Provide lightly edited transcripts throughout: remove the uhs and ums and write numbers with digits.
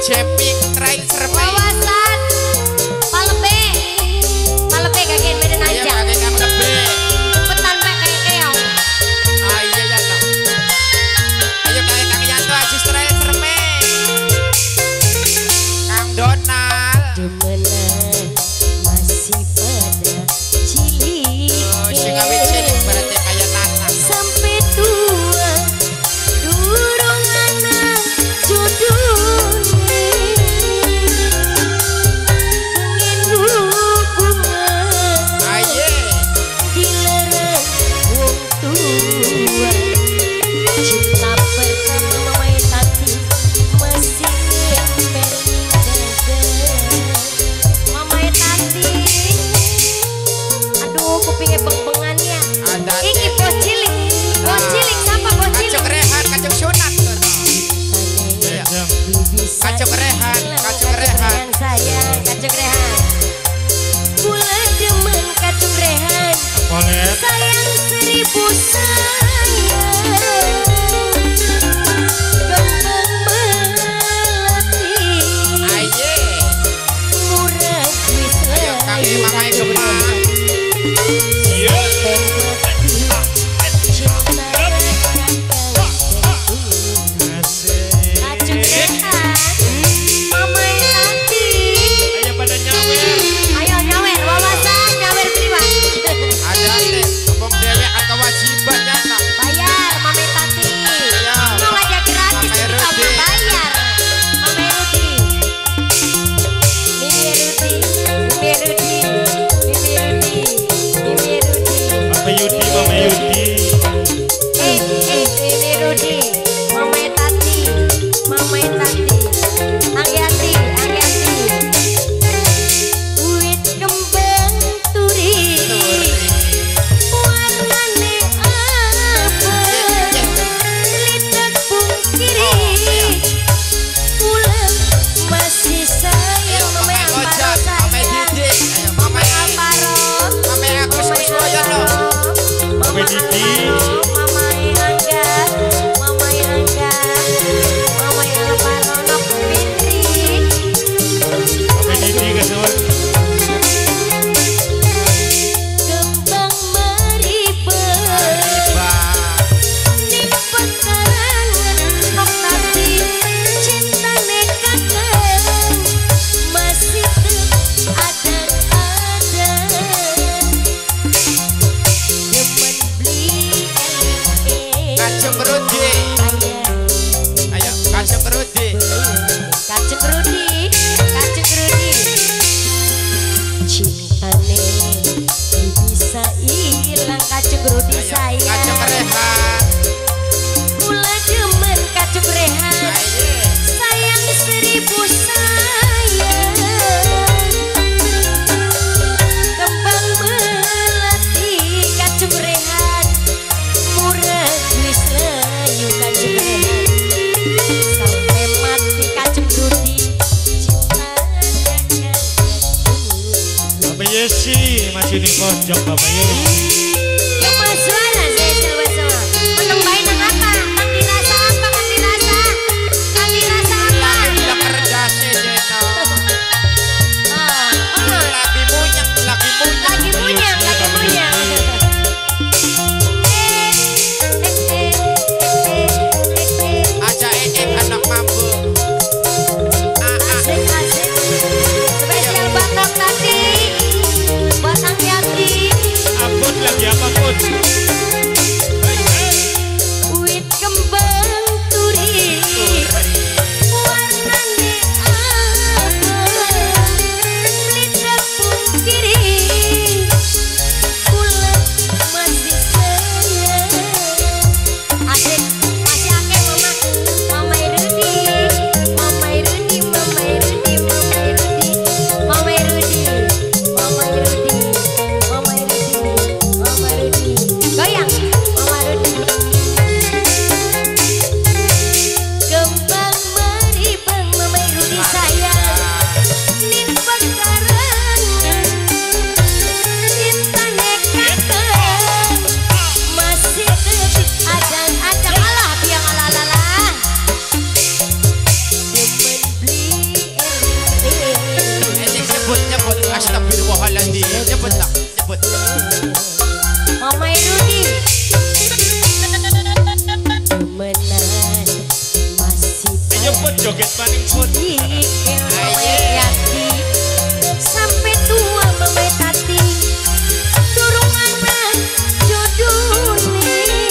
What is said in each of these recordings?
Jepi trail serba. Wawasan Palebe kakek Medan aja. Ayo kakek Kang Lebe. Petan pak kayak keong. Ah iya ya no. Ayo kakek Kang Yanto Ajis trail serba. Kang Donald. Demenan masih pada cilik. Oh, sing awet cilik berarti kayak tanah. Sampai tua durung anak jodohnya. Pengen hubungan Aye. dilarang wong tua. Cinta pertama tati masih nempel dada. Mama tati, aduh kupingnya beng-bengan ya. Ada Iki bos cilik siapa bos cilik? kacung rehan, kacung sunat tuh. Kacung rehan, kacung rehan. Saya kacung rehan. Kula demen kacung rehan. Boleh. Sayang 1000 sayang. Gembang melati. Aye. Murah wis Ayo kaki mamai gemah. Iya. Kacung rehan. Mama tati. Ayo pada nyawer. Ayo nyawer, wawasan nyawer terima. Ada teh, kebong dewek ada kewajiban ya nak. Bayar, Mame Tati. Iya. Mau aja gratis, Mame kita Rudi. bayar. Mame Rudi. Mimi Rudi. Mimi Rudi. Mimi Rudi. Mimi Rudi. Mama Yudi, Mama Yudi. Mimi Rudi. Mame Tati. Mame Tati. Angiati, Angiati. Wit kembang turi. Warnane apa? Lidak pungkiri. Kula masih sayang Ayo Mame mamai Amparo ojak, mamai sayang. didik. Ayo mamai Amparo. mamai Agus Kuswoyo no. Mama Didi. Mama Angga. Mama Angga. Mama Amparo nok Fitri. Mama Didi kesuwen. Kembang meribet. Bang. Di pekarangan nok tadi cinta nekatan masih ada. Demen beli Kacung Rudi. Ayo kacung Rudi. Kacung Rudi, Kacung Rudi. Cintane bisa hilang Kacung Rudi Ayo sayang. kacung rehan. Kula demen Kacung rehan. Aye. Sayang 1000 sayang. Kembang melati Kacung rehan. Murah wis layu Kacung rehan. Sampai mati Kacung Rudi. Cinta dengan Mama Yesi masih di pojok Mama Yesi. yang mas suara saya sama-sama. Menang bayi nang apa? Kang dirasa apa? Kang dirasa? Kang dirasa apa? Lagi bilang kerdasnya Jeno. Ah, Lagi munyang, lagi munyang. lagi munyang, lagi munyang. Aja anak mampu. Asik, asik. Spesial buat Nok Tati, buat Ang Yati. Ampun lagi Mama Rudi temenan masih Ayo pun joget maning pun. Yati sampai tua mama tati durung anak jodoh nih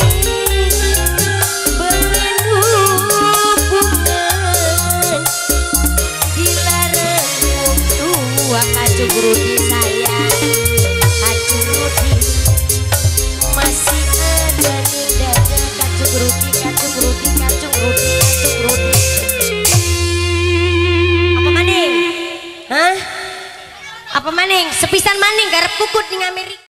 berhubungan dilarang wong tua kacung Rudi sayang kacung Rudi masih ada di dada kacung Rudi kacung Rudi kacung Rudi kacung Rudi. Apa maning? Hah? Apa maning? Sepisan maning garap kukut di Amerika.